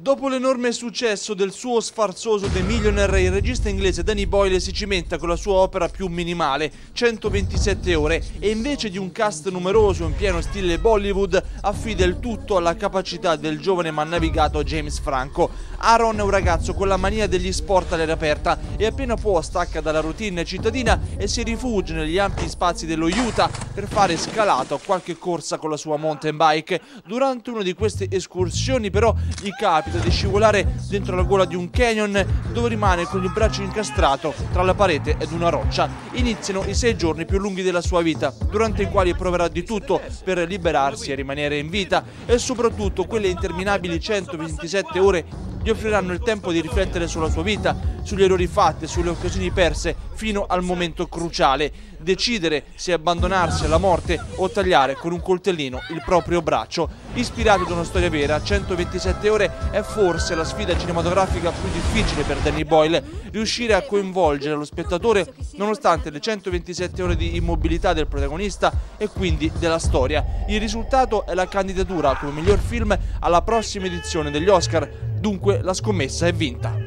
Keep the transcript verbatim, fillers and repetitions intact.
Dopo l'enorme successo del suo sfarzoso The Millionaire, il regista inglese Danny Boyle si cimenta con la sua opera più minimale, centoventisette ore, e invece di un cast numeroso in pieno stile Bollywood, affida il tutto alla capacità del giovane ma navigato James Franco. Aaron è un ragazzo con la mania degli sport all'aria aperta e appena può stacca dalla routine cittadina e si rifugia negli ampi spazi dello Utah per fare scalata o qualche corsa con la sua mountain bike. Durante una di queste escursioni però gli capita di scivolare dentro la gola di un canyon dove rimane con il braccio incastrato tra la parete ed una roccia. Iniziano i sei giorni più lunghi della sua vita, durante i quali proverà di tutto per liberarsi e rimanere in vita, e soprattutto quelle interminabili centoventisette ore gli offriranno il tempo di riflettere sulla sua vita, sugli errori fatti e sulle occasioni perse, fino al momento cruciale: decidere se abbandonarsi alla morte o tagliare con un coltellino il proprio braccio. Ispirato da una storia vera, centoventisette ore è forse la sfida cinematografica più difficile per Danny Boyle: riuscire a coinvolgere lo spettatore nonostante le centoventisette ore di immobilità del protagonista e quindi della storia. Il risultato è la candidatura come miglior film alla prossima edizione degli Oscar, dunque la scommessa è vinta.